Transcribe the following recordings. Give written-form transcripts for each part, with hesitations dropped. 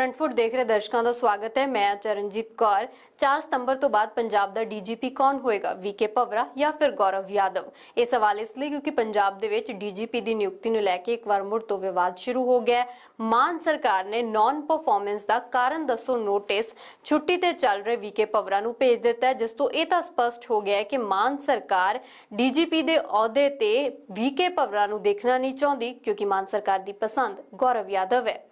Front foot देख रहे दर्शकों का स्वागत है। मैं चरणजीत कौर। 4 सितंबर तो बाद पंजाब का डीजीपी कौन होएगा, वीके पवरा या फिर गौरव यादव? ये सवाल इसलिए क्योंकि पंजाब दे विच डीजीपी की नियुक्ति नूं लैके एक बार मुड़ तो विवाद शुरू हो गया। मान सरकार ने नॉन परफॉर्मेंस का कारण दसो नोटिस छुट्टी ते चल रहे वीके पवरा नूं भेज दिता है, जिस तो यह तां स्पष्ट हो गया है कि मान सरकार डीजीपी दे अहुदे ते वीके पवरा नूं देखना नहीं चाहती, क्योंकि मान सरकार की पसंद गौरव यादव है।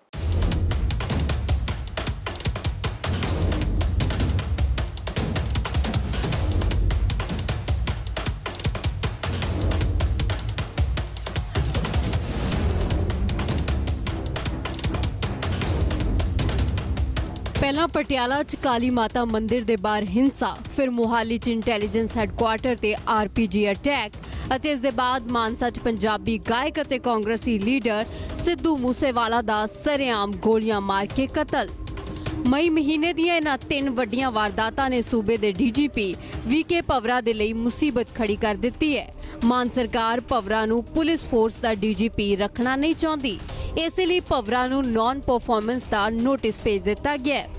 पहला पटियाला च काली माता मंदिर दे बाहर हिंसा, फिर मोहाली च इंटैलीजेंस हैडकुआर्टर ते आरपीजी अटैक ਅਤੇ ਇਸ ਦੇ ਬਾਅਦ ਮਾਨਸਾ ਚ ਪੰਜਾਬੀ ਗਾਇਕ ਅਤੇ ਕਾਂਗਰਸੀ ਲੀਡਰ ਸਿੱਧੂ ਮੂਸੇਵਾਲਾ ਦਾ ਸਰੇਆਮ ਗੋਲੀਆਂ ਮਾਰ ਕੇ ਕਤਲ। ਮਈ ਮਹੀਨੇ ਦੀਆਂ ਇਹਨਾਂ 3 ਵੱਡੀਆਂ ਵਾਰਦਾਤਾਂ ਨੇ ਸੂਬੇ ਦੇ ਡੀਜੀਪੀ ਵੀਕੇ ਪਵਰਾ ਦੇ ਲਈ ਮੁਸੀਬਤ ਖੜੀ ਕਰ ਦਿੱਤੀ ਹੈ। ਮਾਨ ਸਰਕਾਰ ਪਵਰਾ ਨੂੰ ਪੁਲਿਸ ਫੋਰਸ ਦਾ ਡੀਜੀਪੀ ਰੱਖਣਾ ਨਹੀਂ ਚਾਹੁੰਦੀ, ਇਸੇ ਲਈ ਪਵਰਾ ਨੂੰ ਨॉन परफॉर्मेंस ਦਾ ਨੋਟਿਸ ਭੇਜ ਦਿੱਤਾ ਗਿਆ ਹੈ।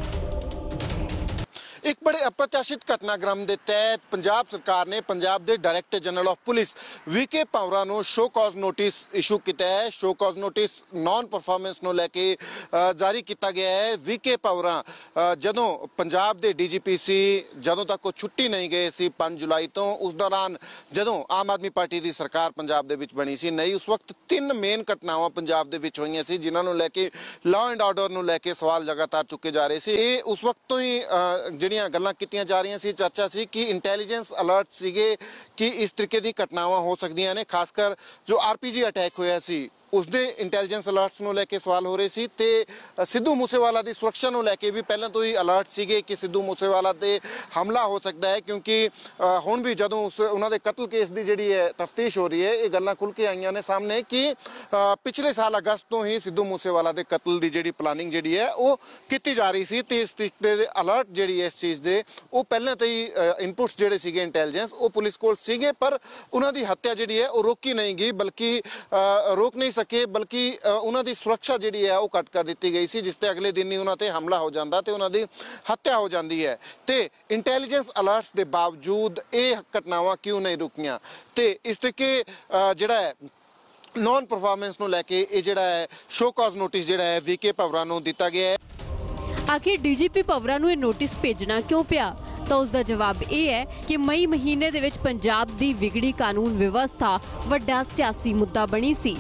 एक बड़े अप्रत्याशित घटनाक्रम के तहत पंजाब सरकार ने पंजाब के director general of police VK Bhawra को शो कॉज नोटिस इशू किया है। Show cause notice non performance को लैके जारी किया गया है। वीके पवरा जदों पंजाब के डीजीपी सी, जदों तक वो छुट्टी नहीं गए सी 5 जुलाई तो, उस दौरान जदों आम आदमी पार्टी की सरकार पंजाब के बनी सी नहीं, उस वक्त 3 मेन घटनावां पंजाब के हुई सी जिन्होंने लैके लॉ एंड ऑर्डर को लैके सवाल लगातार चुके जा रहे थे। ये उस वक्त तो ही ਜਿਹੜੀਆਂ ਗੱਲਾਂ ਕੀਤੀਆਂ ਜਾ ਰਹੀਆਂ ਸੀ, ਚਰਚਾ ਸੀ ਕਿ ਇੰਟੈਲੀਜੈਂਸ ਅਲਰਟ ਸੀਗੇ ਕਿ ਇਸ ਤਰੀਕੇ ਦੀ ਘਟਨਾਵਾਂ ਹੋ ਸਕਦੀਆਂ ਨੇ, ਖਾਸ ਕਰ ਜੋ ਆਰਪੀਜੀ ਅਟੈਕ ਹੋਇਆ ਸੀ उसके इंटैलीजेंस अलर्ट्स को लैके सवाल हो रहे थे। सिद्धू मूसेवाला की सुरक्षा को लैके भी पहले तो ही अलर्ट सीगे कि सिद्धू मूसेवाला ते हमला हो सकता है, क्योंकि हुण भी जदों उन्होंने कतल केस की जी है तफ्तीश हो रही है, ये गल्लां खुल के आईयां ने सामने कि पिछले साल अगस्त तो ही सिद्धू मूसेवाला के कतल की जी प्लानिंग जी है वो की जा रही सी। इस तरीके के अलर्ट जी है इस चीज़ के वो पहले तो ही इनपुट्स जोड़े सीगे इंटैलीजेंस वो पुलिस कोल सीगे, पर उन्होंने हत्या जी है वो रोकी नहीं गई, बल्कि रोक नहीं सके, बल्कि उन्होंने सुरक्षा जी है वो कट कर दी गई सी, जिसते अगले दिन ही उन्होंने हमला हो जाता तो उन्होंने हत्या हो जाती है। तो इंटैलीजेंस अलर्ट्स के बावजूद ये घटनावां क्यों नहीं रुकियां? तो इस तरीके जिहड़ा है नॉन परफॉर्मेंस को लैके ये जिहड़ा है शो कॉज नोटिस जिहड़ा है वीके पवरा नूं दिता गया है। आखिर डीजीपी पवरा नूं ये नोटिस भेजना क्यों पिया? तो उसका जवाब यह है कि मई महीने दे विच पंजाब दी विगड़ी कानून व्यवस्था वड्डा सियासी मुद्दा बनी सी।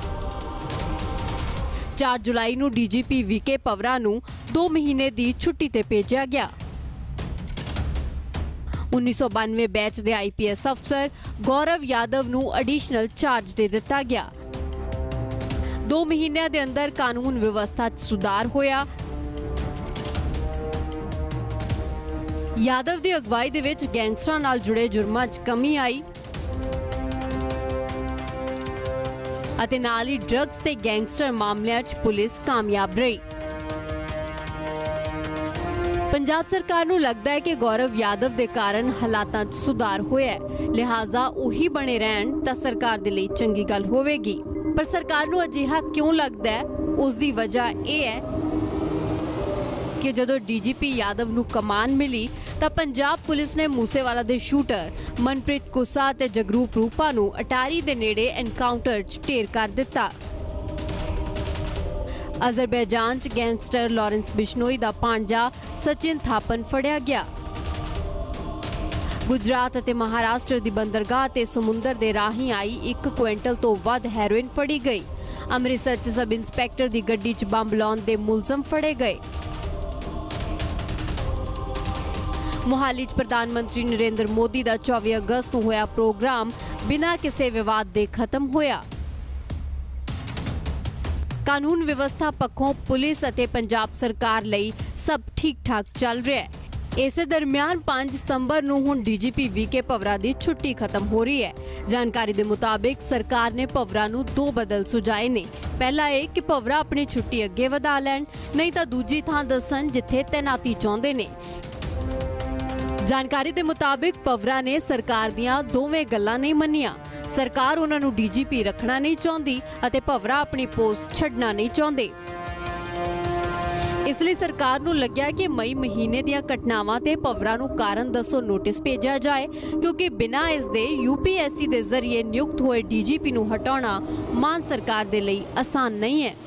4 जुलाई नूं डीजीपी वीके पवरा नूं 2 महीने की छुट्टी ते भेजा गया। 1992 बैच के आईपीएस अफसर गौरव यादव नूं एडिशनल चार्ज दे दिता गया। 2 महीनों के अंदर कानून व्यवस्था च सुधार होया। यादव की अगवाई दे विच गैंगस्टरां नाल जुड़े जुर्मां च कमी आई ਅਤੇ ਨਾਲ ਹੀ ड्रग्स ਤੇ गैंगस्टर मामलिਆਂ 'ਚ पुलिस कामयाब रही। पंजाब सरकार ਨੂੰ लगता है कि गौरव यादव के कारण हालातां 'ਚ सुधार होया है, लिहाजा उही बने रहन तां सरकार दे लई चंगी गल होवेगी। पर सरकार ਨੂੰ अजिहा क्यों लगता है? उसकी वजह यह है कि जदों डीजीपी यादव ਨੂੰ कमान मिली ਤਾਂ पंजाब पुलिस ने मूसेवाला दे शूटर मनप्रीत कुसा ते जगरूप रूपा ਨੂੰ अटारी दे नेड़े एनकाउंटर च ढेर कर दिता। अजरबैजान च गैंगस्टर लॉरेंस बिश्नोई दा भांजा सचिन थापन फड़िया गया। गुजरात ਅਤੇ महाराष्ट्र दी बंदरगाह ते समुंदर दे राही आई 1 क्विंटल तो वध हैरोइन फड़ी गई। अमृतसर च सब इंस्पैक्टर दी गड्डी च बंब लाउण दे मुलजम फड़े गए। मोहाली च प्रधानमंत्री नरेंद्र मोदी का 24 अगस्त को होया प्रोग्राम बिना किसी विवाद के खत्म होया। कानून व्यवस्था पक्षों पुलिस और पंजाब सरकार लई सब ठीक ठाक चल रहा है। इस दरमियान 5 सितंबर नूं हुण डीजीपी वीके पवरा की छुट्टी खत्म हो रही है। जानकारी के मुताबिक सरकार ने पवरा नूं 2 बदल सुझाए ने। पहला यह कि पवरा अपनी छुट्टी अगे वधा लैण, नहीं तो दूजी थां दस्सण जिथे तैनाती चाहुंदे ने। जानकारी के मुताबिक पवरा ने सरकार दियां दोवें गल्लां नहीं मन्नियां। सरकार उन्होंने डीजीपी रखना नहीं चाहती और पवरा अपनी पोस्ट छड्डना नहीं चाहते। ਇਸ ਲਈ ਸਰਕਾਰ ਨੂੰ ਲੱਗਿਆ ਕਿ ਮਈ ਮਹੀਨੇ ਦੀਆਂ ਘਟਨਾਵਾਂ ਤੇ ਪਵਰਾਂ ਨੂੰ ਕਾਰਨ ਦੱਸੋ ਨੋਟਿਸ ਭੇਜਿਆ ਜਾਏ, ਕਿਉਂਕਿ ਬਿਨਾਂ ਇਸ ਦੇ यूपीएससी ਦੇ ਜ਼ਰੀਏ ਨਿਯੁਕਤ ਹੋਏ ਡੀਜੀਪੀ ਨੂੰ ਹਟਾਉਣਾ ਮਾਨ ਸਰਕਾਰ ਦੇ ਲਈ ਆਸਾਨ ਨਹੀਂ ਹੈ।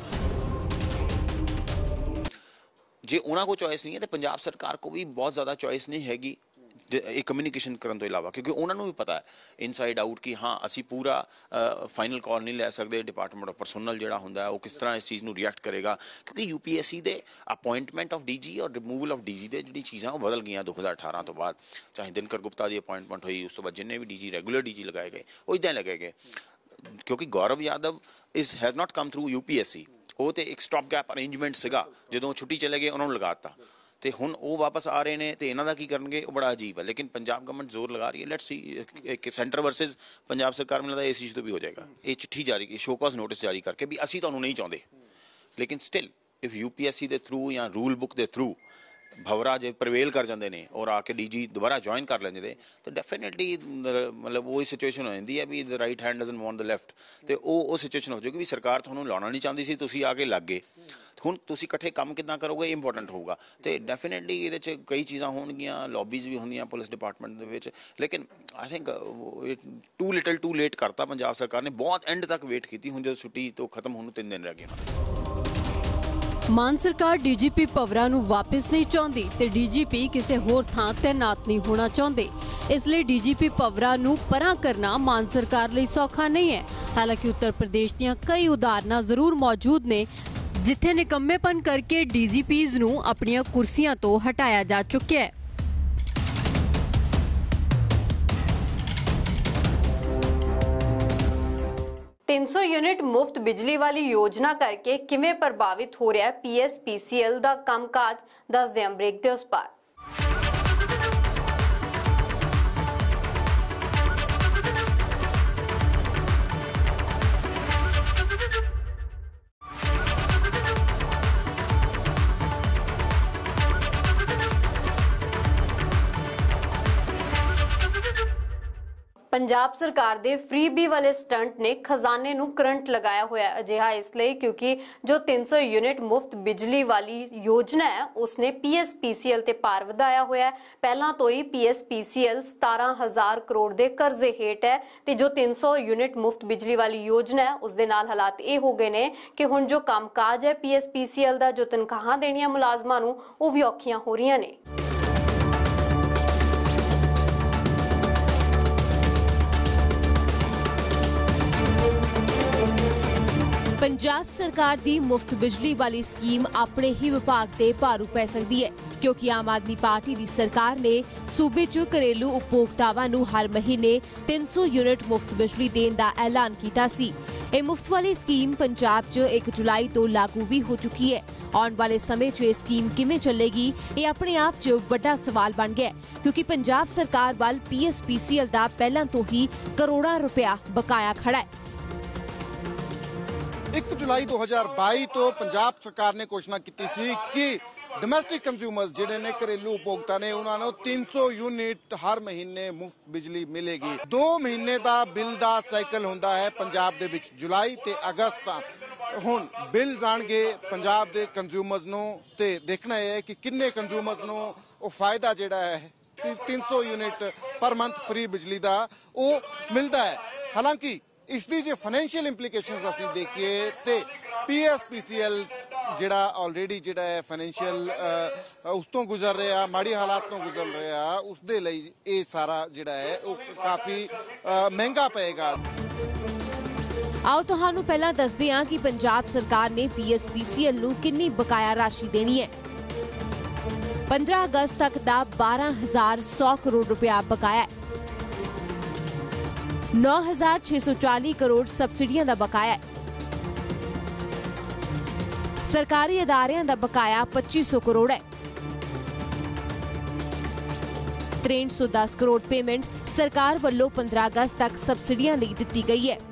ਜੇ ਉਹਨਾਂ ਕੋਲ ਚੋਇਸ ਨਹੀਂ ਹੈ ਤਾਂ ਪੰਜਾਬ ਸਰਕਾਰ ਕੋ ਵੀ ਬਹੁਤ ਜ਼ਿਆਦਾ ਚੋਇਸ ਨਹੀਂ ਹੈਗੀ ਇਹ ਕਮਿਊਨੀਕੇਸ਼ਨ ਕਰਨ ਤੋਂ ਇਲਾਵਾ, ਕਿਉਂਕਿ ਉਹਨਾਂ ਨੂੰ ਵੀ ਪਤਾ ਹੈ ਇਨਸਾਈਡ ਆਊਟ ਕਿ ਹਾਂ ਅਸੀਂ ਪੂਰਾ ਫਾਈਨਲ ਕਾਲ ਨਹੀਂ ਲੈ ਸਕਦੇ। ਡਿਪਾਰਟਮੈਂਟ ਆਫ ਪਰਸਨਲ ਜਿਹੜਾ ਹੁੰਦਾ ਉਹ ਕਿਸ ਤਰ੍ਹਾਂ ਇਸ ਚੀਜ਼ ਨੂੰ ਰਿਐਕਟ ਕਰੇਗਾ, ਕਿਉਂਕਿ यूपीएससी ਦੇ ਅਪਾਇੰਟਮੈਂਟ ਆਫ ਡੀਜੀ ਔਰ ਰਿਮੂਵਲ ਆਫ ਡੀਜੀ ਦੇ ਜਿਹੜੀ ਚੀਜ਼ਾਂ ਉਹ ਬਦਲ ਗਈਆਂ 2018 ਤੋਂ ਬਾਅਦ। ਚਾਹੇ ਦਿਨਕਰ ਗੁਪਤਾ ਦੀ ਅਪਾਇੰਟਮੈਂਟ ਹੋਈ, ਉਸ ਤੋਂ ਬਾਅਦ ਜਿੰਨੇ ਵੀ ਡੀਜੀ ਰੈਗੂਲਰ ਡੀਜੀ ਲਗਾਏ ਗਏ ਉਹ ਇੱਦਾਂ ਲਗਾਏ ਗਏ, ਕਿਉਂਕਿ Gaurav Yadav has not come through UPSC. ਉਹ ਤੇ ਇੱਕ ਸਟਾਪ ਗੈਪ ਅਰੇਂਜਮੈਂਟ ਸੀਗਾ, ਜਦੋਂ ਛੁੱਟੀ ਚਲੇ ਗਏ ਉਹਨਾਂ ਨੂੰ ਲਗਾਤਾ ਤੇ ਹੁਣ ਉਹ ਵਾਪਸ ਆ ਰਹੇ ਨੇ ਤੇ ਇਹਨਾਂ ਦਾ ਕੀ ਕਰਨਗੇ ਉਹ ਬੜਾ ਅਜੀਬ ਹੈ। ਲੇਕਿਨ ਪੰਜਾਬ ਗਵਰਨਮੈਂਟ ਜ਼ੋਰ ਲਗਾ ਰਹੀ ਹੈ, let's see centre versus Punjab ਸਰਕਾਰ ਮੈਨੂੰ ਲੱਗਦਾ ਇਸ ਚੀਜ਼ ਤੋਂ ਵੀ ਹੋ ਜਾਏਗਾ। ਇਹ ਚਿੱਠੀ ਜਾਰੀ ਸ਼ੋ ਕਾਜ਼ ਨੋਟਿਸ ਜਾਰੀ ਕਰਕੇ ਵੀ ਅਸੀਂ ਤੁਹਾਨੂੰ ਨਹੀਂ ਚਾਹੁੰਦੇ, ਲੇਕਿਨ ਸਟਿਲ ਇਫ यूपीएससी ਦੇ ਥਰੂ ਜਾਂ ਰੂਲ ਬੁੱਕ ਦੇ ਥਰੂ ਭਵਰਾ ਜੇ ਪ੍ਰਵੇਲ ਕਰ ਜਾਂਦੇ ਨੇ ਔਰ ਆ ਕੇ ਡੀਜੀ ਦੁਬਾਰਾ ਜੁਆਇਨ ਕਰ ਲੈਂਦੇ ਨੇ ਤਾਂ ਡੈਫੀਨੇਟਲੀ ਮਤਲਬ ਉਹ ਸਿਚੁਏਸ਼ਨ ਹੋ ਜਾਂਦੀ ਹੈ we the right hand doesn't want the left, ਤੇ ਉਹ ਸਿਚੁਏਸ਼ਨ ਹੋ ਜਾਊਗੀ ਵੀ ਸਰਕਾਰ ਤੁਹਾਨੂੰ ਲਾਉਣਾ ਨਹੀਂ ਚਾਹੁੰਦੀ ਸੀ, ਤੁਸੀਂ ਆ ਕੇ ਲੱਗ ਗਏ। ਹੁਣ ਤੁਸੀਂ ਇਕੱਠੇ ਕੰਮ ਕਿੱਦਾਂ ਕਰੋਗੇ ਇੰਪੋਰਟੈਂਟ ਹੋਊਗਾ, ਤੇ ਡੈਫੀਨੇਟਲੀ ਇਹਦੇ 'ਚ ਕਈ ਚੀਜ਼ਾਂ ਹੋਣਗੀਆਂ, ਲੌਬੀਜ਼ ਵੀ ਹੁੰਦੀਆਂ ਪੁਲਿਸ ਡਿਪਾਰਟਮੈਂਟ ਦੇ ਵਿੱਚ, ਲੇਕਿਨ I think too little too late ਕਰਤਾ ਪੰਜਾਬ ਸਰਕਾਰ ਨੇ, ਬਹੁਤ ਐਂਡ ਤੱਕ ਵੇਟ ਕੀਤੀ। ਹੁਣ ਜਦੋਂ ਛੁੱਟੀ ਤੋਂ ਖਤਮ ਹੋਣ ਨੂੰ 3 ਦਿਨ ਰਹਿ ਗਏ ਮਾਨ ਸਰਕਾਰ ਡੀਜੀਪੀ ਪਵਰਾ ਨੂੰ ਵਾਪਸ ਨਹੀਂ ਚਾਹੁੰਦੀ ਤੇ ਡੀਜੀਪੀ ਕਿਸੇ ਹੋਰ ਥਾਂ ਤੈਨਾਤ ਨਹੀਂ ਹੋਣਾ ਚਾਹੁੰਦੇ। ਇਸ ਲਈ ਡੀਜੀਪੀ ਪਵਰਾ ਨੂੰ ਪਰਾਂ ਕਰਨਾ ਮਾਨ ਸਰਕਾਰ ਲਈ ਸੌਖਾ ਨਹੀਂ ਹੈ। ਹਾਲਾਂਕਿ ਉੱਤਰ ਪ੍ਰਦੇਸ਼ ਦੀਆਂ ਕਈ ਉਦਾਹਰਨਾਂ ਜ਼ਰੂਰ ਮੌਜੂਦ ਨੇ ਜਿੱਥੇ ਨਿਕੰਮੇਪਨ ਕਰਕੇ ਡੀਜੀਪੀਜ਼ ਨੂੰ ਆਪਣੀਆਂ ਕੁਰਸੀਆਂ ਤੋਂ ਹਟਾਇਆ ਜਾ ਚੁੱਕਿਆ ਹੈ। $300 यूनिट मुफ्त बिजली वाली योजना करके किवें प्रभावित हो रहा है PSPCL दा कामकाज, दसदे हां ब्रेक दे उस पार। ਪੰਜਾਬ ਸਰਕਾਰ ਦੇ ਫ੍ਰੀਬੀ ਵਾਲੇ ਸਟੰਟ ਨੇ ਖਜ਼ਾਨੇ ਨੂੰ ਕਰੰਟ ਲਗਾਇਆ ਹੋਇਆ ਹੈ। ਅਜਿਹਾ ਇਸ ਲਈ ਕਿਉਂਕਿ ਜੋ 300 ਯੂਨਿਟ ਮੁਫਤ ਬਿਜਲੀ ਵਾਲੀ ਯੋਜਨਾ ਹੈ ਉਸਨੇ PSPCL ਤੇ ਪਾਰ ਵਧਾਇਆ ਹੋਇਆ ਹੈ। ਪਹਿਲਾਂ ਤੋਂ ਹੀ PSPCL 17,000 ਕਰੋੜ ਦੇ ਕਰਜ਼ੇ ਹੇਠ ਹੈ ਤੇ ਜੋ 300 ਯੂਨਿਟ ਮੁਫਤ ਬਿਜਲੀ ਵਾਲੀ ਯੋਜਨਾ ਹੈ ਉਸ ਦੇ ਨਾਲ ਹਾਲਾਤ ਇਹ ਹੋ ਗਏ ਨੇ ਕਿ ਹੁਣ ਜੋ ਕੰਮਕਾਜ ਹੈ PSPCL ਦਾ, ਜੋ ਤਨਖਾਹਾਂ ਦੇਣੀਆਂ ਮੁਲਾਜ਼ਮਾਂ ਨੂੰ, ਉਹ ਵੀ ਔਖੀਆਂ ਹੋ ਰਹੀਆਂ ਨੇ। ਪੰਜਾਬ ਸਰਕਾਰ ਦੀ ਮੁਫਤ ਬਿਜਲੀ ਵਾਲੀ ਸਕੀਮ ਆਪਣੇ ਹੀ ਵਿਭਾਗ ਤੇ ਭਾਰੂ ਪੈ ਸਕਦੀ ਹੈ ਕਿਉਂਕਿ ਆਮ ਆਦਮੀ ਪਾਰਟੀ ਦੀ ਸਰਕਾਰ ਨੇ ਸੂਬੇ 'ਚ ਘਰੇਲੂ ਉਪਭੋਗਤਾਵਾਂ ਨੂੰ ਹਰ ਮਹੀਨੇ 300 ਯੂਨਿਟ ਮੁਫਤ ਬਿਜਲੀ ਦੇਣ ਦਾ ਐਲਾਨ ਕੀਤਾ ਸੀ। ਇਹ ਮੁਫਤ ਵਾਲੀ ਸਕੀਮ ਪੰਜਾਬ 'ਚ 1 ਜੁਲਾਈ ਤੋਂ ਲਾਗੂ ਵੀ ਹੋ ਚੁੱਕੀ ਹੈ। ਆਉਣ ਵਾਲੇ ਸਮੇਂ 'ਚ ਇਹ ਸਕੀਮ ਕਿਵੇਂ ਚੱਲੇਗੀ ਇਹ ਆਪਣੇ ਆਪ 'ਚ ਵੱਡਾ ਸਵਾਲ ਬਣ ਗਿਆ ਕਿਉਂਕਿ ਪੰਜਾਬ ਸਰਕਾਰ ਵੱਲ PSPCL ਦਾ ਪਹਿਲਾਂ ਤੋਂ ਹੀ ਕਰੋੜਾਂ ਰੁਪਇਆ ਬਕਾਇਆ ਖੜਾ ਹੈ। 1 ਜੁਲਾਈ 2022 ਤੋਂ ਪੰਜਾਬ ਸਰਕਾਰ ਨੇ ਘੋਸ਼ਣਾ ਕੀਤੀ ਸੀ ਕਿ ਡੋਮੈਸਟਿਕ ਕੰਜ਼ਿਊਮਰਸ ਜਿਹੜੇ ਨੇ ਘਰੇਲੂ ਉਪਭੋਗਤਾ ਨੇ ਉਹਨਾਂ ਨੂੰ 300 ਯੂਨਿਟ ਹਰ ਮਹੀਨੇ ਮੁਫਤ ਬਿਜਲੀ ਮਿਲੇਗੀ। 2 ਮਹੀਨੇ ਦਾ ਬਿੱਲ ਦਾ ਸਾਈਕਲ ਹੁੰਦਾ ਹੈ ਪੰਜਾਬ ਦੇ ਵਿੱਚ, ਜੁਲਾਈ ਤੇ ਅਗਸਤ ਦਾ। ਹੁਣ ਬਿੱਲ ਜਾਣਗੇ ਪੰਜਾਬ ਦੇ ਕੰਜ਼ਿਊਮਰਸ ਨੂੰ ਤੇ ਦੇਖਣਾ ਇਹ ਹੈ ਕਿ ਕਿੰਨੇ ਕੰਜ਼ਿਊਮਰਸ ਨੂੰ ਉਹ ਫਾਇਦਾ ਜਿਹੜਾ ਹੈ 300 ਯੂਨਿਟ ਪਰ ਮੰਥ ਫ੍ਰੀ ਬਿਜਲੀ ਦਾ ਉਹ ਮਿਲਦਾ ਹੈ। ਹਾਲਾਂਕਿ ਇਸ ਦੀ ਜੇ ਫਾਈਨੈਂਸ਼ੀਅਲ ਇੰਪਲੀਕੇਸ਼ਨਸ ਅਸੀਂ ਦੇਖੀਏ ਤੇ PSPCL ਜਿਹੜਾ ਆਲਰੇਡੀ ਜਿਹੜਾ ਹੈ ਫਾਈਨੈਂਸ਼ੀਅਲ ਉਸ ਤੋਂ ਗੁਜ਼ਰ ਰਿਹਾ, ਮਾੜੀ ਹਾਲਾਤ ਤੋਂ ਗੁਜ਼ਰ ਰਿਹਾ, ਉਸ ਦੇ ਲਈ ਇਹ ਸਾਰਾ ਜਿਹੜਾ ਹੈ ਉਹ ਕਾਫੀ ਮਹਿੰਗਾ ਪਏਗਾ। ਆਓ ਤੁਹਾਨੂੰ ਪਹਿਲਾਂ ਦੱਸਦੇ ਹਾਂ ਕਿ ਪੰਜਾਬ ਸਰਕਾਰ ਨੇ PSPCL ਨੂੰ ਕਿੰਨੀ ਬਕਾਇਆ ਰਾਸ਼ੀ ਦੇਣੀ ਹੈ। 15 ਅਗਸਤ ਤੱਕ ਦਾ 12,100 ਕਰੋੜ ਰੁਪਇਆ ਬਕਾਇਆ ਹੈ। 9,640 ਕਰੋੜ ਸਬਸਿਡੀਆਂ ਦਾ ਬਕਾਇਆ ਹੈ। ਸਰਕਾਰੀ ਅਦਾਰਿਆਂ ਦਾ ਬਕਾਇਆ 2,500 ਕਰੋੜ ਹੈ। 310 ਕਰੋੜ ਪੇਮੈਂਟ ਸਰਕਾਰ ਵੱਲੋਂ 15 ਅਗਸਤ ਤੱਕ ਸਬਸਿਡੀਆਂ ਲਈ ਦਿੱਤੀ ਗਈ ਹੈ।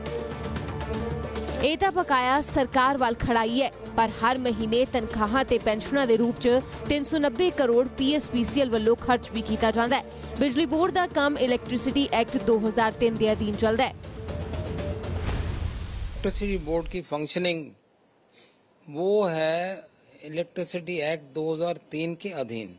ਇਹ ਤਾਂ ਬਕਾਇਆ ਸਰਕਾਰ ਵੱਲ ਖੜਾਈ ਹੈ ਪਰ ਹਰ ਮਹੀਨੇ ਤਨਖਾਹਾਂ ਤੇ ਪੈਨਸ਼ਨਾਂ ਦੇ ਰੂਪ 'ਚ 390 ਕਰੋੜ PSPCL ਵੱਲੋਂ ਖਰਚ ਵੀ ਕੀਤਾ ਜਾਂਦਾ ਹੈ। ਬਿਜਲੀ ਬੋਰਡ ਦਾ ਕੰਮ ਇਲੈਕਟ੍ਰਿਸਿਟੀ एक्ट 2003 ਦੇ ਅਧੀਨ ਚੱਲਦਾ ਹੈ। इलेक्ट्रिसिटी बोर्ड की फंक्शनिंग वो है इलेक्ट्रिसिटी एक्ट 2003 के अधीन,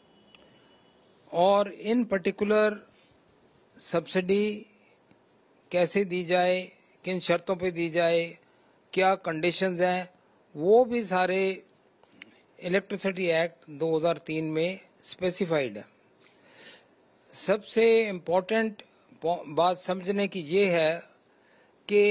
और इन पर्टिकुलर सब्सिडी कैसे दी जाए, किन शर्तों पे दी जाए, क्या कंडीशंस हैं, वो भी सारे इलेक्ट्रिसिटी एक्ट 2003 में स्पेसिफाइड है। सबसे इम्पोर्टेंट बात समझने की ये है कि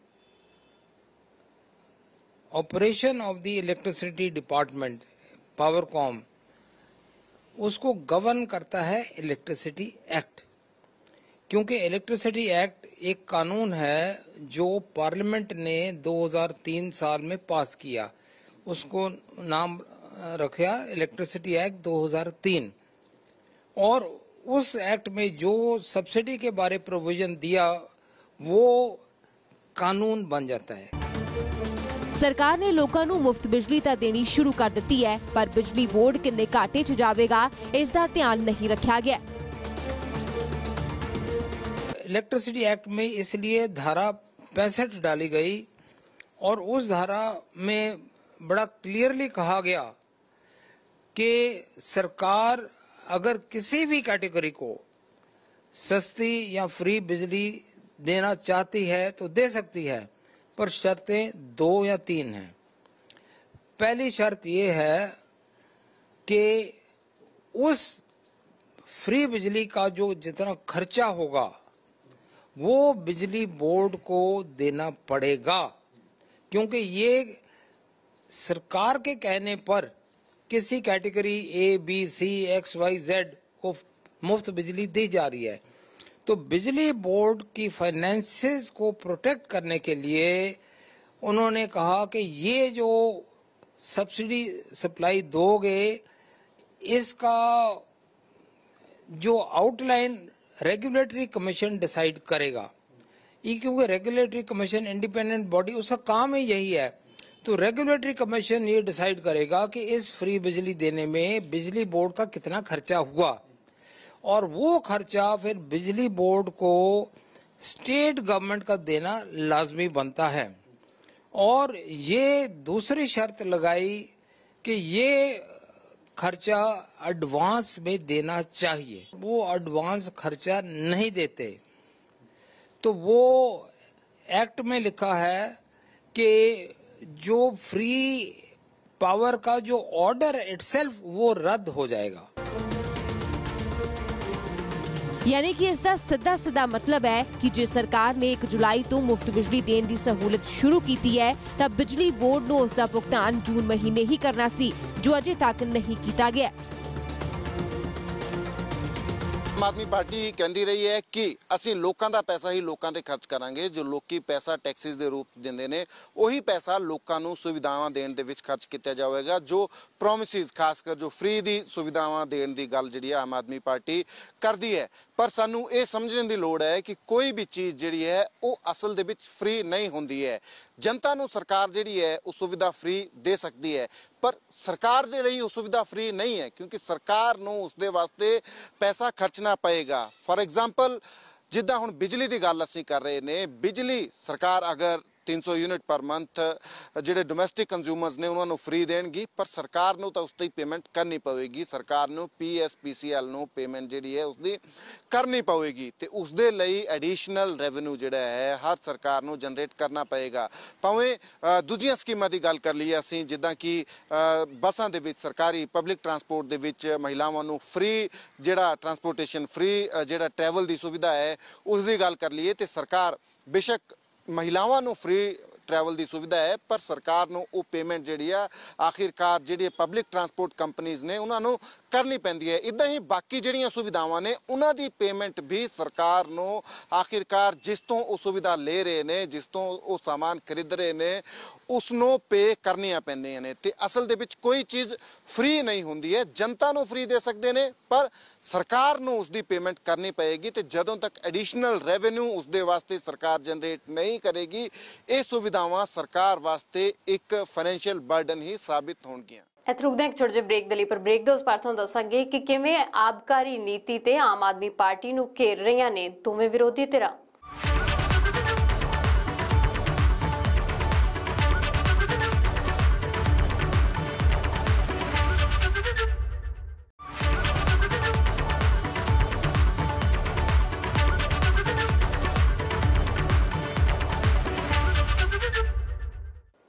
operation of the electricity department Powercom, उसको गवर्न करता है इलेक्ट्रिसिटी एक्ट, क्योंकि इलेक्ट्रिसिटी एक्ट एक कानून है जो पार्लियामेंट ने 2003 साल में पास किया। उसको नाम रखा इलेक्ट्रिसिटी एक्ट 2003, और उस एक्ट में जो सब्सिडी के बारे प्रोविजन दिया वो कानून बन जाता है। सरकार ने लोगों ਨੂੰ ਮੁਫਤ ਬਿਜਲੀ ਤਾਂ ਦੇਣੀ ਸ਼ੁਰੂ ਕਰ ਦਿੱਤੀ ਹੈ, ਪਰ ਬਿਜਲੀ ਬੋਰਡ ਕਿੰਨੇ ਘਾਟੇ 'ਚ ਜਾਵੇਗਾ ਇਸ ਦਾ ਧਿਆਨ ਨਹੀਂ ਰੱਖਿਆ ਗਿਆ। इलेक्ट्रिसिटी एक्ट में इसलिए धारा 65 डाली गई, और उस धारा में बड़ा क्लियरली कहा गया कि सरकार अगर किसी भी कैटेगरी को सस्ती या फ्री बिजली देना चाहती है तो दे सकती है, पर शर्तें 2 या 3 हैं। पहली शर्त ये है कि उस फ्री बिजली का जो जितना खर्चा होगा वो बिजली बोर्ड को देना पड़ेगा, क्योंकि ये सरकार के कहने पर किसी category A, B, C, X, Y, Z को मुफ्त बिजली दी जा रही है। तो बिजली बोर्ड की फाइनेंसेस को प्रोटेक्ट करने के लिए उन्होंने कहा कि ये जो सब्सिडी सप्लाई दोगे, इसका जो आउटलाइन रेगुलेटरी कमीशन डिसाइड करेगा। ये क्योंकि रेगुलेटरी कमीशन इंडिपेंडेंट बॉडी, उसका काम ही यही है। तो रेगुलेटरी कमीशन ये डिसाइड करेगा कि इस फ्री बिजली देने में बिजली बोर्ड का कितना खर्चा हुआ, और वो खर्चा फिर बिजली बोर्ड को स्टेट गवर्नमेंट का देना लाजमी बनता है। और ये दूसरी शर्त लगाई कि ये खर्चा एडवांस में देना चाहिए। वो एडवांस खर्चा नहीं देते, तो वो एक्ट में लिखा है कि जो फ्री पावर का जो ऑर्डर इटसेल्फ वो रद्द हो जाएगा। यानी कि इसका सीधा मतलब है कि जे सरकार ने 1 जुलाई तो मुफ्त बिजली देने की सहूलत शुरू की है, तब बिजली बोर्ड को उसका भुगतान जून महीने ही करना सी, जो अजे तक नहीं किया गया। आम आदमी पार्टी कहती रही है कि ਅਸੀਂ ਲੋਕਾਂ ਦਾ ਪੈਸਾ ਹੀ ਲੋਕਾਂ ਤੇ ਖਰਚ ਕਰਾਂਗੇ। ਜੋ ਲੋਕੀ ਪੈਸਾ ਟੈਕਸਿਸ ਦੇ ਰੂਪ ਦਿੰਦੇ ਨੇ, ਉਹੀ ਪੈਸਾ ਲੋਕਾਂ ਨੂੰ ਸੁਵਿਧਾਵਾਂ ਦੇਣ ਦੇ ਵਿੱਚ ਖਰਚ ਕੀਤਾ ਜਾਵੇਗਾ। ਜੋ ਪ੍ਰੋਮਿਸਿਸ, ਖਾਸ ਕਰ ਜੋ ਫ੍ਰੀ ਦੀ ਸੁਵਿਧਾਵਾਂ ਦੇਣ ਦੀ ਗੱਲ ਜਿਹੜੀ ਆਮ ਆਦਮੀ ਪਾਰਟੀ ਕਰਦੀ ਹੈ, ਪਰ ਸਾਨੂੰ ਇਹ ਸਮਝਣ ਦੀ ਲੋੜ ਹੈ ਕਿ ਕੋਈ ਵੀ ਚੀਜ਼ ਜਿਹੜੀ ਹੈ ਉਹ ਅਸਲ ਦੇ ਵਿੱਚ ਫ੍ਰੀ ਨਹੀਂ ਹੁੰਦੀ ਹੈ। जनता ਨੂੰ ਸਰਕਾਰ ਜਿਹੜੀ ਹੈ ਉਹ ਸੁਵਿਧਾ ਫ੍ਰੀ ਦੇ ਸਕਦੀ ਹੈ, ਪਰ ਸਰਕਾਰ ਦੇ ਲਈ ਉਹ ਸੁਵਿਧਾ ਫ੍ਰੀ ਨਹੀਂ ਹੈ, ਕਿਉਂਕਿ ਸਰਕਾਰ ਨੂੰ ਉਸ ਦੇ ਵਾਸਤੇ ਪੈਸਾ ਖਰਚਣਾ ਪਏਗਾ। ਫॉर एग्जांपल ਜਿੱਦਾਂ ਹੁਣ ਬਿਜਲੀ ਦੀ ਗੱਲ ਅਸੀਂ ਕਰ ਰਹੇ ਨੇ, ਬਿਜਲੀ ਸਰਕਾਰ ਅਗਰ 300 यूनिट पर मंथ ਜਿਹੜੇ ਡੋਮੈਸਟਿਕ ਕੰਜ਼ਿਊਮਰਸ ਨੇ ਉਹਨਾਂ ਨੂੰ ਫ੍ਰੀ ਦੇਣਗੀ, ਪਰ ਸਰਕਾਰ ਨੂੰ ਤਾਂ ਉਸ ਦੀ ਪੇਮੈਂਟ ਕਰਨੀ ਪਵੇਗੀ। ਸਰਕਾਰ ਨੂੰ PSPCL ਨੂੰ ਪੇਮੈਂਟ ਜਿਹੜੀ ਹੈ ਉਸ ਦੀ ਕਰਨੀ ਪਵੇਗੀ, ਤੇ ਉਸ ਦੇ ਲਈ ਐਡੀਸ਼ਨਲ ਰੈਵਨਿਊ ਜਿਹੜਾ ਹੈ ਹਰ ਸਰਕਾਰ ਨੂੰ ਜਨਰੇਟ ਕਰਨਾ ਪਏਗਾ। ਭਾਵੇਂ ਦੂਜੀਆਂ ਸਕੀਮਾਂ ਦੀ ਗੱਲ ਕਰ ਲਈਏ ਅਸੀਂ, ਜਿੱਦਾਂ ਕਿ ਬੱਸਾਂ ਦੇ ਵਿੱਚ, ਸਰਕਾਰੀ ਪਬਲਿਕ ਟਰਾਂਸਪੋਰਟ ਦੇ ਵਿੱਚ ਮਹਿਲਾਵਾਂ ਨੂੰ ਫ੍ਰੀ ਜਿਹੜਾ ਟਰਾਂਸਪੋਰਟੇਸ਼ਨ, ਫ੍ਰੀ ਜਿਹੜਾ ਟਰੈਵਲ ਦੀ ਸੁਵਿਧਾ ਹੈ ਉਸ ਦੀ ਗੱਲ ਕਰ ਲਈਏ, ਤੇ ਸਰਕਾਰ ਬੇਸ਼ੱਕ महिलावां ਨੂੰ फ्री ट्रैवल की सुविधा है, पर सरकार ਨੂੰ ਉਹ पेमेंट ਜਿਹੜੀ ਆ आखिरकार ਜਿਹੜੀ पब्लिक ट्रांसपोर्ट कंपनीज ने उन्होंने करनी पैंदी है। इदा ही बाकी ਜਿਹੜੀਆਂ ਸੁਵਿਧਾਵਾਂ ਨੇ ਉਹਨਾਂ ਦੀ पेमेंट भी सरकार ਨੂੰ आखिरकार जिस ਤੋਂ ਉਹ सुविधा ले रहे ने, जिस ਤੋਂ ਉਹ सामान खरीद रहे ने, उसनों पे करनियां पैंदियां ने। ते असल दे विच कोई चीज़ फ्री नहीं हुंदी है। जनता ਨੂੰ फ्री दे सकते ने, पर सरकार ਨੂੰ उसकी पेमेंट करनी पएगी। तो जदों तक एडिशनल रेवेन्यू उसके वास्ते सरकार जनरेट नहीं करेगी, ये सुविधावां सरकार वास्ते एक फाइनैंशियल बर्डन ही साबित होणगियां। ਇੱਥੇ ਰੁਕਦੇ ਹਾਂ ਇੱਕ ਛੋਟੇ ਜਿਹੇ ਬ੍ਰੇਕ ਦੇ ਲਈ, ਪਰ ਬ੍ਰੇਕ ਦੇ ਉਸ ਪਾਰ ਤੁਹਾਨੂੰ ਦੱਸਾਂਗੇ ਕਿ ਕਿਵੇਂ ਆਬਕਾਰੀ ਨੀਤੀ ਤੇ ਆਮ ਆਦਮੀ ਪਾਰਟੀ ਨੂੰ ਘੇਰ ਰਹੀਆਂ ਨੇ ਦੋਵੇਂ ਵਿਰੋਧੀ ਧਿਰਾਂ।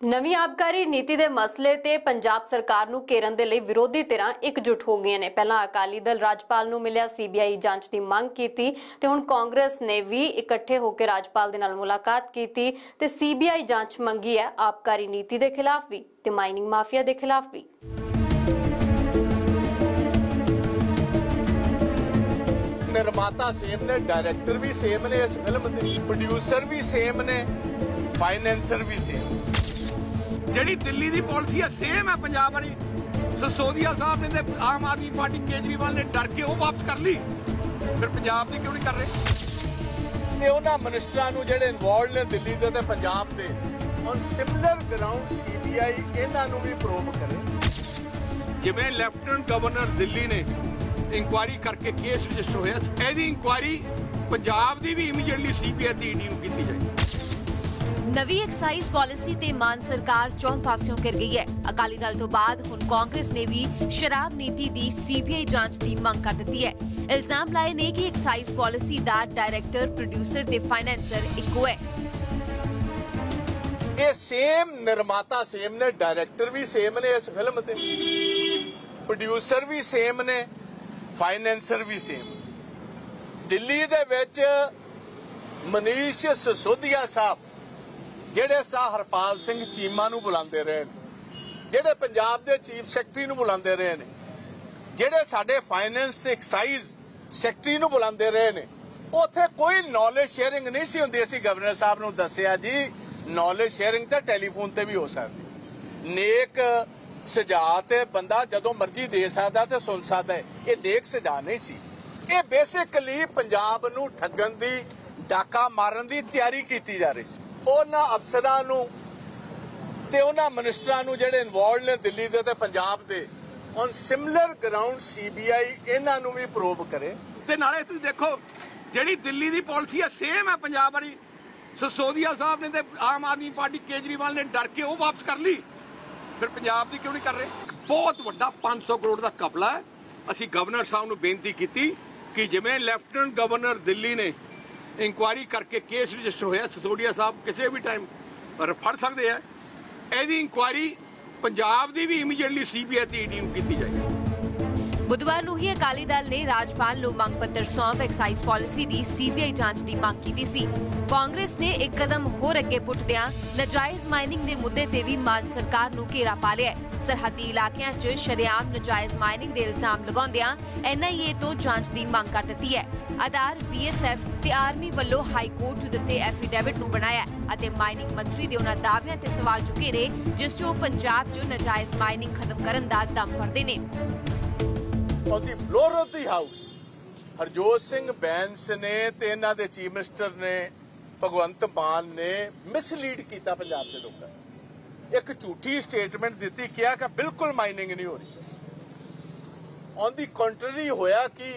ਨਵੀਂ ਆਬਕਾਰੀ ਨੀਤੀ ਦੇ ਮਸਲੇ ਤੇ ਪੰਜਾਬ ਸਰਕਾਰ ਨੂੰ ਘੇਰਨ ਦੇ ਲਈ ਵਿਰੋਧੀ ਧਿਰਾਂ ਇਕਜੁੱਟ ਹੋ ਗਈਆਂ ਨੇ। ਪਹਿਲਾਂ ਅਕਾਲੀ ਦਲ ਰਾਜਪਾਲ ਨੂੰ ਮਿਲਿਆ, ਸੀਬੀਆਈ ਜਾਂਚ ਦੀ ਮੰਗ ਕੀਤੀ ਤੇ ਹੁਣ ਕਾਂਗਰਸ ਨੇ ਵੀ ਇਕੱਠੇ ਹੋ ਕੇ ਰਾਜਪਾਲ ਦੇ ਨਾਲ ਮੁਲਾਕਾਤ ਕੀਤੀ ਤੇ ਸੀਬੀਆਈ ਜਾਂਚ ਮੰਗੀ ਹੈ ਆਬਕਾਰੀ ਨੀਤੀ ਦੇ ਖਿਲਾਫ ਵੀ ਤੇ ਮਾਈਨਿੰਗ ਮਾਫੀਆ ਦੇ ਖਿਲਾਫ ਵੀ। निर्माता सेम ने, डायरेक्टर भी सेम ने इस फिल्म दे, प्रोड्यूसर भी सेम ने, फाइनेंसर भी सेम। ਜਿਹੜੀ ਦਿੱਲੀ ਦੀ ਪਾਲਿਸੀ ਹੈ ਸੇਮ ਹੈ ਪੰਜਾਬ ਵਾਲੀ। ਸਸੋਦੀਆ ਸਾਹਿਬ ਨੇ ਤੇ ਆਮ ਆਦਮੀ ਪਾਰਟੀ ਕੇਜਰੀਵਾਲ ਨੇ ਡਰ ਕੇ ਉਹ ਵਾਪਸ ਕਰ ਲਈ, ਫਿਰ ਪੰਜਾਬ ਦੀ ਕਿਉਂ ਨਹੀਂ ਕਰ ਰਹੇ? ਤੇ ਉਹਨਾਂ ਮਿਨਿਸਟਰਾਂ ਨੂੰ ਜਿਹੜੇ ਇਨਵੋਲਡ ਨੇ ਦਿੱਲੀ ਦੇ ਤੇ ਪੰਜਾਬ ਦੇ, ਔਨ ਸਿਮਿਲਰ ਗਰਾਊਂਡ ਸੀਬੀਆਈ ਇਹਨਾਂ ਨੂੰ ਵੀ ਪ੍ਰੋਬ ਕਰੇ। ਜਿਵੇਂ ਲੈਫਟੀਨੈਂਟ ਗਵਰਨਰ ਦਿੱਲੀ ਨੇ ਇਨਕੁਆਇਰੀ ਕਰਕੇ ਕੇਸ ਰਜਿਸਟਰ ਹੋਇਆ, ਇਹਦੀ ਇਨਕੁਆਇਰੀ ਪੰਜਾਬ ਦੀ ਵੀ ਇਮੀਡੀਏਟਲੀ ਸੀਬੀਆਈ ਦੀ ਈਡੀ ਨੂੰ ਕੀਤੀ ਜਾਏ। ਨਵੀਂ ਐਕਸਾਈਜ਼ ਪਾਲਿਸੀ ਤੇ ਮਾਨ ਸਰਕਾਰ ਚੌਂ ਪਾਸਿਓਂ ਘਿਰ ਗਈ ਹੈ। ਅਕਾਲੀ ਦਲ ਤੋਂ ਬਾਅਦ ਹੁਣ ਕਾਂਗਰਸ ਨੇ ਵੀ ਸ਼ਰਾਬ ਨੀਤੀ ਦੀ ਸੀਬੀਆਈ ਜਾਂਚ ਦੀ ਮੰਗ ਕਰ ਦਿੱਤੀ ਹੈ। ਇਲਜ਼ਾਮ ਲਾਏ ਨੇ ਕਿ ਐਕਸਾਈਜ਼ ਪਾਲਿਸੀ ਦਾ ਡਾਇਰੈਕਟਰ, ਪ੍ਰੋਡਿਊਸਰ ਤੇ ਫਾਈਨੈਂਸਰ ਇੱਕੋ ਹੈ। ਇਹ ਸੇਮ ਨਿਰਮਾਤਾ ਸੇਮ ਨੇ, ਡਾਇਰੈਕਟਰ ਵੀ ਸੇਮ ਨੇ ਇਸ ਫਿਲਮ ਦੇ, ਪ੍ਰੋਡਿਊਸਰ ਵੀ ਸੇਮ ਨੇ, ਫਾਈਨੈਂਸਰ ਵੀ ਸੇਮ। ਦਿੱਲੀ ਦੇ ਵਿੱਚ ਮਨੀਸ਼ ਸਿਸੋਦੀਆ ਸਾਹਿਬ ਜਿਹੜੇ ਹਰਪਾਲ ਸਿੰਘ ਚੀਮਾ ਨੂੰ ਬੁਲਾਉਂਦੇ ਰਹੇ ਨੇ, ਜਿਹੜੇ ਪੰਜਾਬ ਦੇ ਚੀਫ ਸੈਕਟਰੀ ਨੂੰ ਬੁਲਾਉਂਦੇ ਰਹੇ ਨੇ, ਜਿਹੜੇ ਸਾਡੇ ਫਾਈਨੈਂਸ ਤੇ ਐਕਸਾਈਜ਼ ਸੈਕਟਰੀ ਨੂੰ ਬੁਲਾਉਂਦੇ ਰਹੇ ਨੇ, ਉੱਥੇ ਕੋਈ ਨੌਲੇਜ ਸ਼ੇਅਰਿੰਗ ਨਹੀਂ ਸੀ ਹੁੰਦੀ। ਅਸੀਂ ਗਵਰਨਰ ਸਾਹਿਬ ਨੂੰ ਦੱਸਿਆ ਜੀ ਨੌਲੇਜ ਸ਼ੇਅਰਿੰਗ ਤਾਂ ਟੈਲੀਫੋਨ ਤੇ ਵੀ ਹੋ ਸਕਦੀ। ਨੇਕ ਸੁਝਾਅ ਤੇ ਬੰਦਾ ਜਦੋਂ ਮਰਜ਼ੀ ਦੇ ਸਕਦਾ ਤੇ ਸੁਣ ਸਕਦਾ ਹੈ, ਇਹ ਨੇਕ ਸੁਝਾਅ ਨਹੀਂ ਸੀ। ਇਹ ਬੇਸਿਕਲੀ ਪੰਜਾਬ ਨੂੰ ਠੱਗਣ ਦੀ, ਡਾਕਾ ਮਾਰਨ ਦੀ ਤਿਆਰੀ ਕੀਤੀ ਜਾ ਰਹੀ ਸੀ। ਉਹਨਾਂ ਅਫਸਰਾਂ ਨੂੰ ਤੇ ਉਹਨਾਂ ਮਿਨਿਸਟਰਾਂ ਨੂੰ ਜਿਹੜੇ ਇਨਵੋਲਡ ਨੇ ਦਿੱਲੀ ਦੇ ਤੇ ਪੰਜਾਬ ਦੇ, ਔਨ ਸਿਮਿਲਰ ਗਰਾਊਂਡ ਸੀਬੀਆਈ ਇਹਨਾਂ ਨੂੰ ਵੀ ਪ੍ਰੋਬ ਕਰੇ। ਤੇ ਨਾਲੇ ਤੁਸੀਂ ਦੇਖੋ ਜਿਹੜੀ ਦਿੱਲੀ ਦੀ ਪਾਲਿਸੀ ਹੈ ਸੇਮ ਹੈ ਪੰਜਾਬ ਵਾਲੀ। ਸਸੋਦੀਆ ਸਾਹਿਬ ਨੇ ਤੇ ਆਮ ਆਦਮੀ ਪਾਰਟੀ ਕੇਜਰੀਵਾਲ ਨੇ ਡਰ ਕੇ ਉਹ ਵਾਪਸ ਕਰ ਲਈ, ਫਿਰ ਪੰਜਾਬ ਦੀ ਕਿਉਂ ਨਹੀਂ ਕਰ ਰਹੇ? ਬਹੁਤ ਵੱਡਾ 500 ਕਰੋੜ ਦਾ ਘਪਲਾ ਹੈ। ਅਸੀਂ ਗਵਰਨਰ ਸਾਹਿਬ ਨੂੰ ਬੇਨਤੀ ਕੀਤੀ ਕਿ ਜਿਵੇਂ ਲੈਫਟੀਨੈਂਟ ਗਵਰਨਰ ਦਿੱਲੀ ਨੇ ਇਨਕੁਆਇਰੀ ਕਰਕੇ ਕੇਸ ਰਜਿਸਟਰ ਹੋਇਆ, ਸਸੋਦੀਆ ਸਾਹਿਬ ਕਿਸੇ ਵੀ ਟਾਈਮ ਫੜ ਸਕਦੇ ਆ, ਇਹਦੀ ਇਨਕੁਆਇਰੀ ਪੰਜਾਬ ਦੀ ਵੀ ਇਮੀਡੀਏਟਲੀ ਸੀਬੀਆਈ ਦੀ ਈਡੀ ਨੂੰ ਕੀਤੀ ਜਾਏ। ਬੁੱਧਵਾਰ ਨੂੰ ਹੀ ਅਕਾਲੀ ਦਲ ਨੇ ਰਾਜਪਾਲ ਨੂੰ ਮੰਗ ਪੱਤਰ ਸੌਂਪ ਐਕਸਾਈਜ਼ ਪਾਲਿਸੀ ਦੀ ਸੀਬੀਆਈ ਜਾਂਚ ਦੀ ਮੰਗ ਕੀਤੀ ਸੀ। ਕਾਂਗਰਸ ਨੇ ਇੱਕ ਕਦਮ ਹੋਰ ਅੱਗੇ ਪੁੱਟਦਿਆਂ ਨਜਾਇਜ਼ ਮਾਈਨਿੰਗ ਦੇ ਮੁੱਦੇ ਤੇ ਵੀ ਮਾਨ ਸਰਕਾਰ ਨੂੰ ਘੇਰਾ ਪਾ ਲਿਆ। ਸਰਹੱਦੀ ਇਲਾਕਿਆਂ 'ਚ ਸ਼ਰੇਆਮ ਨਜਾਇਜ਼ ਮਾਈਨਿੰਗ ਦੇ ਇਲਜ਼ਾਮ ਲਗਾਉਂਦਿਆਂ ਐਨਆਈਏ ਤੋਂ ਜਾਂਚ ਦੀ ਮੰਗ ਕਰ ਦਿੱਤੀ ਹੈ। ਆਧਾਰ, ਬੀਐਸਐਫ ਤੇ ਆਰਮੀ ਵੱਲੋਂ ਹਾਈ ਕੋਰਟ 'ਚ ਦਿੱਤੇ ਐਫੀਡੇਵਿਟ ਨੂੰ ਬਣਾਇਆ ਅਤੇ ਮਾਈਨਿੰਗ ਮੰਤਰੀ ਦੇ ਉਹਨਾਂ ਦਾਅਵਿਆਂ ਤੇ ਸਵਾਲ ਚੁੱਕੇ ਨੇ ਜਿਸ 'ਚ ਉਹ ਪੰਜਾਬ 'ਚ ਨਜਾਇਜ਼ ਮਾਈਨਿੰਗ ਖਤਮ ਕਰਨ ਦਾ ਦਮ ਭਰਦੇ ਨੇ। On the floor of the house, Harjot Singh Bains ਨੇ ਤੇ ਇਹਨਾਂ ਦੇ ਚੀਫ ਮਿਨਿਸਟਰ ਨੇ, ਭਗਵੰਤ ਮਾਨ ਨੇ ਮਿਸਲੀਡ ਕੀਤਾ ਪੰਜਾਬ ਦੇ ਲੋਕਾਂ ਨੂੰ। ਇੱਕ ਝੂਠੀ ਸਟੇਟਮੈਂਟ ਦਿੱਤੀ, ਕਿਹਾ ਕਿ ਬਿਲਕੁਲ ਮਾਈਨਿੰਗ ਨਹੀਂ ਹੋ ਰਹੀ। ਔਨ ਦੀ ਕੰਟਰਰੀ ਹੋਇਆ ਕਿ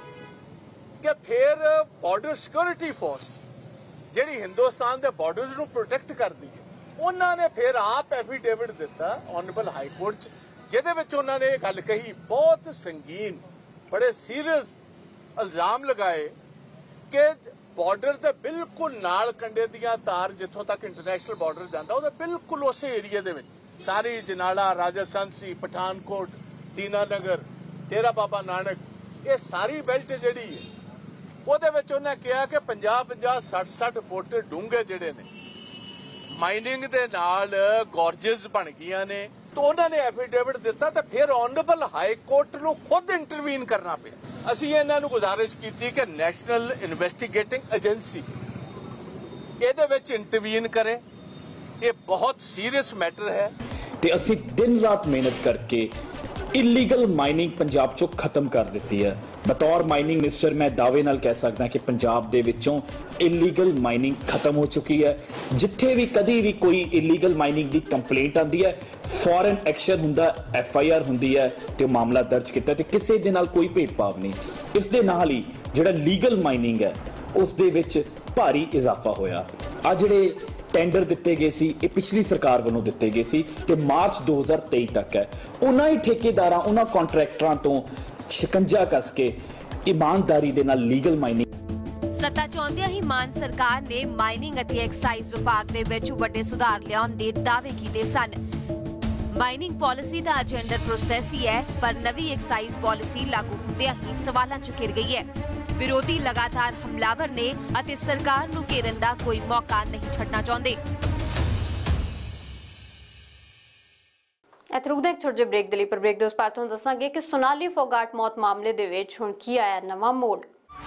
ਫਿਰ ਬਾਰਡਰ ਸਿਕਿਉਰਿਟੀ ਫੋਰਸ ਜਿਹੜੀ ਹਿੰਦੁਸਤਾਨ ਦੇ ਬਾਰਡਰਸ ਨੂੰ ਪ੍ਰੋਟੈਕਟ ਕਰਦੀ ਹੈ, ਉਹਨਾਂ ਨੇ ਫਿਰ ਆਪ ਐਫੀਡੇਵਿਟ ਦਿੱਤਾ ਆਨਰੇਬਲ ਹਾਈ ਕੋਰਟ 'ਚ, ਜਿਹਦੇ ਵਿੱਚ ਉਹਨਾਂ ਨੇ ਇਹ ਗੱਲ ਕਹੀ, ਬਹੁਤ ਸੰਗੀਨ, ਬੜੇ ਸੀਰੀਅਸ ਇਲਜ਼ਾਮ ਲਗਾਏ ਕਿ ਬਾਰਡਰ ਦੇ ਬਿਲਕੁਲ ਨਾਲ ਕੰਡੇ ਦੀਆਂ ਤਾਰ, ਜਿੱਥੋਂ ਤੱਕ ਇੰਟਰਨੈਸ਼ਨਲ ਬਾਰਡਰ ਜਾਂਦਾ, ਉਹਦੇ ਬਿਲਕੁਲ ਉਸੇ ਏਰੀਆ ਦੇ ਵਿੱਚ ਸਾਰੀ ਜਨਾਲਾ, ਰਾਜਸਥਾਨੀ, ਪਠਾਨਕੋਟ, ਦੀਨਾਨਗਰ, ਡੇਰਾ ਬਾਬਾ ਨਾਨਕ, ਇਹ ਸਾਰੀ ਬੈਲਟ ਜਿਹੜੀ ਹੈ, ਉਹਦੇ ਵਿੱਚ ਉਹਨੇ ਕਿਹਾ ਕਿ 50-50, 60-60 ਫੁੱਟ ਡੂੰਘੇ ਜਿਹੜੇ ਨੇ ਮਾਈਨਿੰਗ ਦੇ ਨਾਲ ਗੌਰਜਸ ਬਣ ਗਈਆਂ ਨੇ। ਤਾਂ ਉਹਨਾਂ ਨੇ ਐਫੀਡੇਵਿਟ ਦਿੱਤਾ ਤੇ ਫਿਰ ਆਨਰੇਬਲ ਹਾਈ ਕੋਰਟ ਨੂੰ ਖੁਦ ਇੰਟਰਵੀਨ ਕਰਨਾ ਪਿਆ। ਅਸੀਂ ਇਹਨਾਂ ਨੂੰ ਗੁਜ਼ਾਰਿਸ਼ ਕੀਤੀ ਕਿ ਨੈਸ਼ਨਲ ਇਨਵੈਸਟੀਗੇਟਿੰਗ ਏਜੰਸੀ ਇਹਦੇ ਵਿੱਚ ਇੰਟਰਵੀਨ ਕਰੇ। ਇਹ ਬਹੁਤ ਸੀਰੀਅਸ ਮੈਟਰ ਹੈ ਤੇ ਅਸੀਂ ਦਿਨ ਰਾਤ ਮਿਹਨਤ ਕਰਕੇ ਇਲੀਗਲ ਮਾਈਨਿੰਗ ਪੰਜਾਬ ਚੋਂ ਖਤਮ ਕਰ ਦਿੱਤੀ ਹੈ। ਬਤੌਰ ਮਾਈਨਿੰਗ ਮਿਨਿਸਟਰ ਮੈਂ ਦਾਅਵੇ ਨਾਲ ਕਹਿ ਸਕਦਾ ਕਿ ਪੰਜਾਬ ਦੇ ਵਿੱਚੋਂ ਇਲੀਗਲ ਮਾਈਨਿੰਗ ਖਤਮ ਹੋ ਚੁੱਕੀ ਹੈ। ਜਿੱਥੇ ਵੀ ਕਦੀ ਵੀ ਕੋਈ ਇਲੀਗਲ ਮਾਈਨਿੰਗ ਦੀ ਕੰਪਲੇਂਟ ਆਉਂਦੀ ਹੈ, ਫੌਰਨ ਐਕਸ਼ਨ ਹੁੰਦਾ, FIR ਹੁੰਦੀ ਹੈ ਤੇ ਉਹ ਮਾਮਲਾ ਦਰਜ ਕੀਤਾ ਤੇ ਕਿਸੇ ਦੇ ਨਾਲ ਕੋਈ ਭੇਦਭਾਵ ਨਹੀਂ। ਇਸ ਦੇ ਨਾਲ ਹੀ ਜਿਹੜਾ ਲੀਗਲ ਮਾਈਨਿੰਗ ਹੈ ਉਸ ਦੇ ਵਿੱਚ ਭਾਰੀ ਇਜ਼ਾਫਾ ਹੋਇਆ। ਆ ਜਿਹੜੇ ਟੈਂਡਰ ਦਿੱਤੇ ਗਏ ਸੀ, ਇਹ ਪਿਛਲੀ ਸਰਕਾਰ ਵੱਲੋਂ ਦਿੱਤੇ ਗਏ ਸੀ ਤੇ ਮਾਰਚ 2023 ਤੱਕ ਹੈ। ਉਹਨਾਂ ਹੀ ਠੇਕੇਦਾਰਾਂ, ਉਹਨਾਂ ਕੰਟਰੈਕਟਰਾਂ ਤੋਂ ਸ਼ਿਕੰਜਾ ਕੱਸ ਕੇ ਇਮਾਨਦਾਰੀ ਦੇ ਨਾਲ ਲੀਗਲ ਮਾਈਨਿੰਗ ਸੱਤਾ ਚਾਹੁੰਦਿਆਂ ਹੀ ਮਾਨ ਸਰਕਾਰ ਨੇ ਮਾਈਨਿੰਗ ਅਤੇ ਐਕਸਾਈਜ਼ ਵਿਭਾਗ ਦੇ ਵਿੱਚ ਵੱਡੇ ਸੁਧਾਰ ਲਿਆਉਣ ਦੇ ਦਾਅਵੇ ਕੀਤੇ ਸਨ। ਮਾਈਨਿੰਗ ਪਾਲਿਸੀ ਦਾ ਅਜੇ ਅੰਡਰ ਪ੍ਰੋਸੈਸ ਹੀ ਹੈ, ਪਰ ਨਵੀਂ ਐਕਸਾਈਜ਼ ਪਾਲਿਸੀ ਲਾਗੂ ਹੁੰਦਿਆਂ ਹੀ ਸਵਾਲਾਂ 'ਚ ਘਿਰ ਗਈ ਹੈ। ਵਿਰੋਧੀ ਲਗਾਤਾਰ ਹਮਲਾਵਰ ਨੇ ਅਤੇ ਸਰਕਾਰ ਨੂੰ ਘੇਰਨ ਦਾ ਕੋਈ ਮੌਕਾ ਨਹੀਂ ਛੱਡਣਾ ਚਾਹੁੰਦੇ। ਇੱਥੇ ਰੁਕਦੇ ਇੱਕ ਛੋਟੇ ਜਿਹੇ ਬ੍ਰੇਕ ਦੇ ਲਈ, ਪਰ ਬ੍ਰੇਕ ਦੇ ਉਸ ਪਾਰ ਤੁਹਾਨੂੰ ਦੱਸਾਂਗੇ ਕਿ ਸੋਨਾਲੀ ਫੋਗਾਟ ਮੌਤ ਮਾਮਲੇ ਦੇ ਵਿੱਚ ਹੁਣ ਕੀ ਆਇਆ ਨਵਾਂ ਮੋੜ।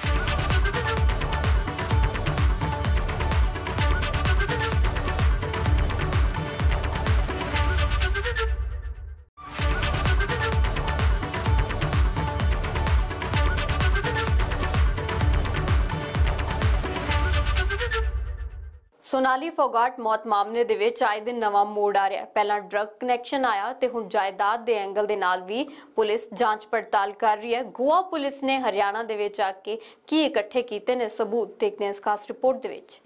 सोनाली फोगाट मौत मामले दे विच आए दिन नवा मोड़ आ रहा है। पहला ड्रग कनैक्शन आया ते हुण जायदाद दे एंगल दे नाल भी पुलिस जांच पड़ताल कर रही है। गोवा पुलिस ने हरियाणा दे विच आके की इकट्ठे कीते ने सबूत, देखते हैं इस खास रिपोर्ट दे विच।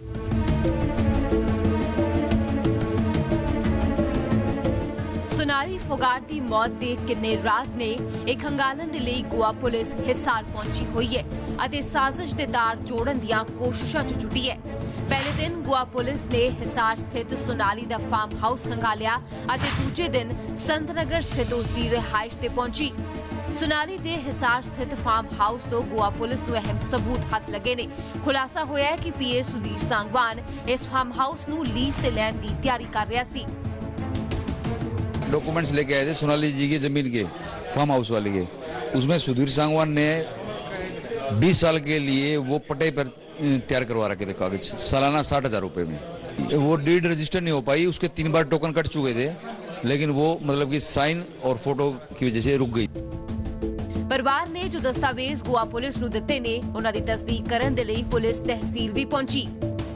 सोनाली फोगाट की मौत के किन्ने राज ने एक हंगालन दे लई गोवा पुलिस हिसार पहुंची हुई है अते साजिश दे तार जोड़न दियां कोशिशां च जुटी है। पहले दिन गोवा पुलिस ने हिसार स्थित सोनाली दा फार्म हाउस हंगालिया अते दूजे दिन संतनगर स्थित उसकी रिहाइश ते पहुंची। सोनाली दे हिसार स्थित फार्म हाउस तो गोवा पुलिस नूं अहम सबूत हाथ लगे ने। खुलासा होया है कि पीए सुधीर सांगवान इस फार्म हाउस नूं लीज ते लैण दी तैयारी कर रहा सी। डॉक्यूमेंट्स लेके आए थे सोनाली जी की जमीन के, फार्म हाउस वाले के। उसमें सुधीर सांगवान ने 20 साल के लिए वो पट्टे पर तैयार करवा रखे थे कागज, सालाना 60,000 रुपए में। वो डीड रजिस्टर नहीं हो पाई, उसके 3 बार टोकन कट चुके थे, लेकिन वो मतलब कि साइन और फोटो की वजह से रुक गई। परिवार ने जो दस्तावेज गोवा पुलिस नूं दित्ते ने उन्हां दी तस्दीक करन दे लई पुलिस तहसील भी पहुंची।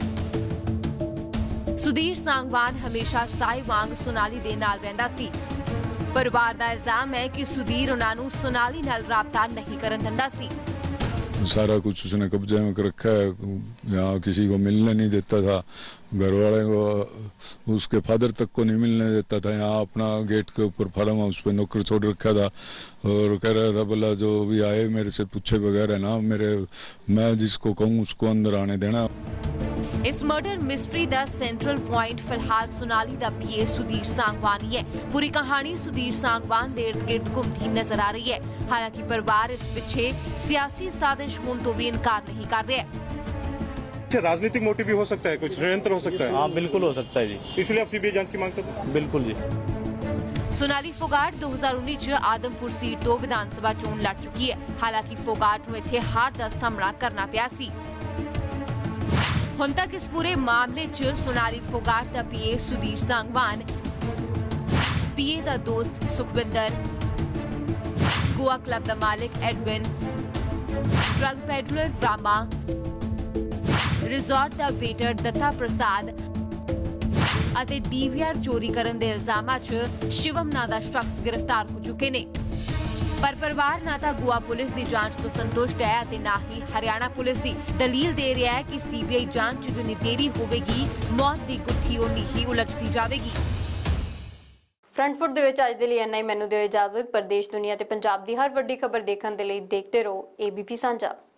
सुधीर सांगवान हमेशा साई वांग सोनाली दे नाल रहिंदा सी। परिवार दा इल्जाम है कि सुधीर उन्हां नूं सोनाली नाल राबता नहीं करन दिंदा सी। सारा कुछ उसने कब्जे में कर रखा है, यहाँ किसी को मिलने नहीं देता था, घर वाले को, उसके फादर तक को नहीं मिलने देता था। यहाँ अपना गेट के ऊपर फार्म हाउस पे नौकर छोड़ रखा था और कह रहा था बोला जो भी आए मेरे से पूछे बगैर है ना, मैं जिसको कहूँ उसको अंदर आने देना। इस मर्डर मिस्ट्री दा सेंट्रल पॉइंट फिलहाल सोनाली दा पीए सुधीर सांगवान ही है। पूरी कहानी सुधीर सांगवान दे इर्द गिर्द घूमती नजर आ रही है। हालांकि परिवार इस पीछे सियासी साजिश होने तो भी इनकार नहीं कर रहा है। राजनीतिक मोटिव भी हो सकता है, कुछ षड्यंत्र हो सकता है। हाँ बिल्कुल हो सकता है जी, इसलिए आप सीबीआई जांच की मांग करते हैं? बिल्कुल जी। सोनाली फोगाट 2019 च आदमपुर सीट तो विधानसभा चोण लड़ चुकी है। हालांकि फोगाट नूं इत्थे हार दा सामना करना पिया सी। हुण तक इस पूरे मामले च सोनाली फोगाट दा पीए सुधीर सांगवान, पीए दा दोस्त सुखविंदर, गोवा क्लब दा मालिक Edwin, drug peddler Rama, resort दा वेटर दत्ता प्रसाद ਅਤੇ ਡੀਵੀਆਰ ਚੋਰੀ ਕਰਨ ਦੇ ਇਲਜ਼ਾਮਾਂ 'ਚ ਸ਼ਿਵਮ ਨਾਂ ਦਾ ਸ਼ਖਸ ਗ੍ਰਿਫਤਾਰ ਹੋ ਚੁੱਕੇ ਨੇ। ਪਰ ਪਰਿਵਾਰ ਨਾ ਤਾਂ ਗੋਆ ਪੁਲਿਸ ਦੀ ਜਾਂਚ ਤੋਂ ਸੰਤੁਸ਼ਟ ਹੈ ਅਤੇ ਨਾ ਹੀ ਹਰਿਆਣਾ ਪੁਲਿਸ ਦੀ। ਦਲੀਲ ਦੇ ਰਿਹਾ ਹੈ ਕਿ ਸੀਬੀਆਈ ਜਾਂਚ 'ਚ ਜਿੰਨੀ ਦੇਰੀ ਹੋਵੇਗੀ ਮੌਤ ਦੀ ਗੁੱਥੀ ਉਨੀ ਹੀ ਉਲਝਦੀ ਜਾਵੇਗੀ। ਫਰੰਟਫੁੱਟ ਦੇ ਵਿੱਚ ਅੱਜ ਦੇ ਲਈ ਇੰਨਾ ਹੀ। ਮੈਨੂੰ ਦਿਓ ਇਜਾਜ਼ਤ। ਪਰ ਦੇਸ਼ ਦੁਨੀਆ ਤੇ ਪੰਜਾਬ ਦੀ ਹਰ ਵੱਡੀ ਖਬਰ ਦੇਖਣ ਦੇ ਲਈ ਦੇਖਦੇ ਰਹੋ ABP ਸਾਂਝਾ।